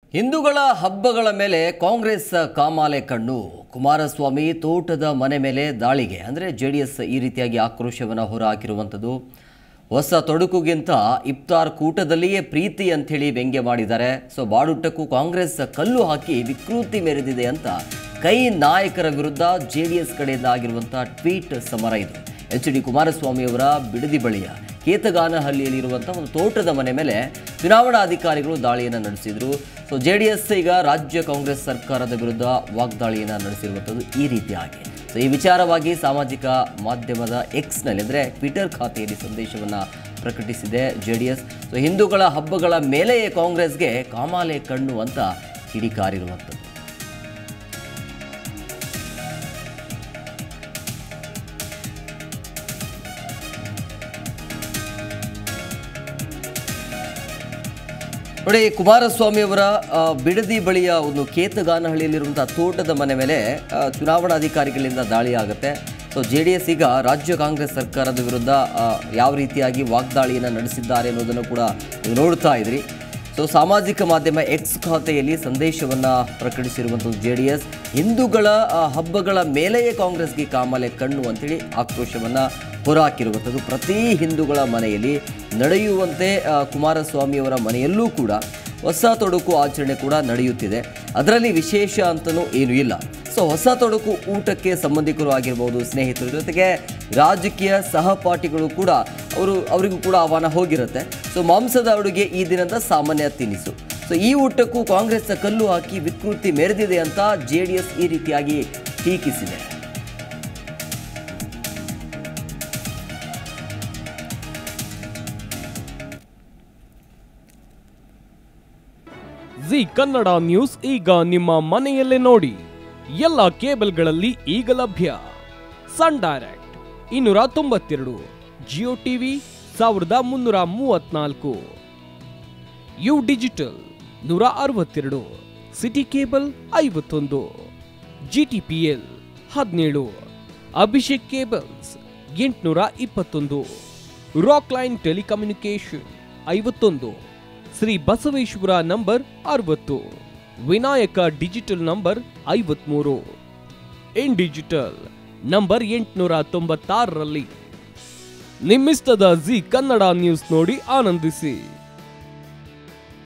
ಹಿಂದೂಗಳ ಹಬ್ಬಗಳ ಮೇಲೆ ಕಾಂಗ್ರೆಸ್ ಕಾಮಾಲೆ ಕಣ್ಣು. ಕುಮಾರಸ್ವಾಮಿ ತೋಟದ ಮನೆ ಮೇಲೆ ದಾಳಿಗೆ ಅಂದರೆ ಜೆಡಿಎಸ್ ಈ ರೀತಿಯಾಗಿ ಆಕ್ರೋಶವನ್ನು ಹೊರಹಾಕಿರುವಂಥದ್ದು. ಹೊಸ ತೊಡಕುಗಿಂತ ಇಫ್ತಾರ್ ಕೂಟದಲ್ಲಿಯೇ ಪ್ರೀತಿ ಅಂಥೇಳಿ ವ್ಯಂಗ್ಯ ಮಾಡಿದ್ದಾರೆ. ಸೊ ಬಾಡುಟ್ಟಕ್ಕೂ ಕಾಂಗ್ರೆಸ್ ಕಲ್ಲು ಹಾಕಿ ವಿಕೃತಿ ಮೆರೆದಿದೆ ಅಂತ ಕೈ ನಾಯಕರ ವಿರುದ್ಧ ಜೆಡಿಎಸ್ ಕಡೆಯಿಂದ ಆಗಿರುವಂಥ ಟ್ವೀಟ್ ಸಮರ ಇದು. ಎಚ್.ಡಿ. ಕುಮಾರಸ್ವಾಮಿ ಅವರ ಬಿಡದಿ ಬಳಿಯ ಕೇತಗಾನಹಳ್ಳಿಯಲ್ಲಿರುವಂಥ ಒಂದು ತೋಟದ ಮನೆ ಮೇಲೆ ಚುನಾವಣಾಧಿಕಾರಿಗಳು ದಾಳಿಯನ್ನು ನಡೆಸಿದರು. ಸೊ ಜೆಡಿಎಸ್ ಈಗ ರಾಜ್ಯ ಕಾಂಗ್ರೆಸ್ ಸರ್ಕಾರದ ವಿರುದ್ಧ ವಾಗ್ದಾಳಿಯನ್ನು ನಡೆಸಿರುವಂಥದ್ದು ಈ ರೀತಿಯಾಗಿ. ಸೊ ಈ ವಿಚಾರವಾಗಿ ಸಾಮಾಜಿಕ ಮಾಧ್ಯಮದ ಎಕ್ಸ್ನಲ್ಲಿ ಅಂದರೆ ಟ್ವಿಟರ್ ಖಾತೆಯಲ್ಲಿ ಸಂದೇಶವನ್ನು ಪ್ರಕಟಿಸಿದೆ ಜೆಡಿಎಸ್. ಸೊ ಹಿಂದೂಗಳ ಹಬ್ಬಗಳ ಮೇಲೆಯೇ ಕಾಂಗ್ರೆಸ್ಗೆ ಕಾಮಾಲೆ ಕಣ್ಣು ಅಂತ ಕಿಡಿಕಾರಿರುವಂಥದ್ದು. ನೋಡಿ, ಕುಮಾರಸ್ವಾಮಿ ಅವರ ಬಿಡದಿ ಬಳಿಯ ಒಂದು ಕೇತಗಾನಹಳ್ಳಿಯಲ್ಲಿರುವಂಥ ತೋಟದ ಮನೆ ಮೇಲೆ ಚುನಾವಣಾಧಿಕಾರಿಗಳಿಂದ ದಾಳಿ ಆಗುತ್ತೆ. ಸೊ ಜೆಡಿಎಸ್ ಈಗ ರಾಜ್ಯ ಕಾಂಗ್ರೆಸ್ ಸರ್ಕಾರದ ವಿರುದ್ಧ ಯಾವ ರೀತಿಯಾಗಿ ವಾಗ್ದಾಳಿಯನ್ನು ನಡೆಸಿದ್ದಾರೆ ಅನ್ನೋದನ್ನು ಕೂಡ ನೀವು ನೋಡ್ತಾ ಇದ್ರಿ. ಸೊ ಸಾಮಾಜಿಕ ಮಾಧ್ಯಮ ಎಕ್ಸ್ ಖಾತೆಯಲ್ಲಿ ಸಂದೇಶವನ್ನು ಪ್ರಕಟಿಸಿರುವಂಥದ್ದು ಜೆಡಿಎಸ್. ಹಿಂದೂಗಳ ಹಬ್ಬಗಳ ಮೇಲೆಯೇ ಕಾಂಗ್ರೆಸ್ಗೆ ಕಾಮಾಲೆ ಕಣ್ಣು ಅಂತೇಳಿ ಆಕ್ರೋಶವನ್ನು ಹೊರಹಾಕಿರುವಂಥದ್ದು. ಪ್ರತಿ ಹಿಂದೂಗಳ ಮನೆಯಲ್ಲಿ ನಡೆಯುವಂತೆ ಕುಮಾರಸ್ವಾಮಿಯವರ ಮನೆಯಲ್ಲೂ ಕೂಡ ಹೊಸ ತೊಡಕು ಆಚರಣೆ ಕೂಡ ನಡೆಯುತ್ತಿದೆ. ಅದರಲ್ಲಿ ವಿಶೇಷ ಅಂತಲೂ ಏನೂ ಇಲ್ಲ. ಸೊ ಹೊಸ ತೊಡಕು ಊಟಕ್ಕೆ ಸಂಬಂಧಿಕರು ಆಗಿರ್ಬೋದು, ಸ್ನೇಹಿತರ ಜೊತೆಗೆ ರಾಜಕೀಯ ಸಹಪಾಠಿಗಳು ಕೂಡ ಅವರಿಗೂ ಕೂಡ ಆಹ್ವಾನ ಹೋಗಿರುತ್ತೆ. ಸೊ ಮಾಂಸದ ಅಡುಗೆ ಈ ದಿನದ ಸಾಮಾನ್ಯ ತಿನಿಸು. ಸೊ ಈ ಊಟಕ್ಕೂ ಕಾಂಗ್ರೆಸ್ ಕಲ್ಲು ಹಾಕಿ ವಿಕೃತಿ ಮೆರೆದಿದೆ ಅಂತ ಜೆಡಿಎಸ್ ಈ ರೀತಿಯಾಗಿ ಟೀಕಿಸಿದೆ. ಜಿ ಕನ್ನಡ ನ್ಯೂಸ್ ಈಗ ನಿಮ್ಮ ಮನೆಯಲ್ಲೇ ನೋಡಿ. ಎಲ್ಲ ಕೇಬಲ್ಗಳಲ್ಲಿ ಈಗ ಲಭ್ಯ. Sun Direct 292, Jio TV 1334, U Digital 162, City Cable 51, GTPL 17, Abhishek cables 821, Rockline telecommunication 51, Shri Basaveshwara number 60, Vinayaka digital number 53, in digital number 896ರಲ್ಲಿ ನಿಮ್ಮಿಷ್ಟದ ಜಿ ಕನ್ನಡ ನ್ಯೂಸ್ ನೋಡಿ ಆನಂದಿಸಿ.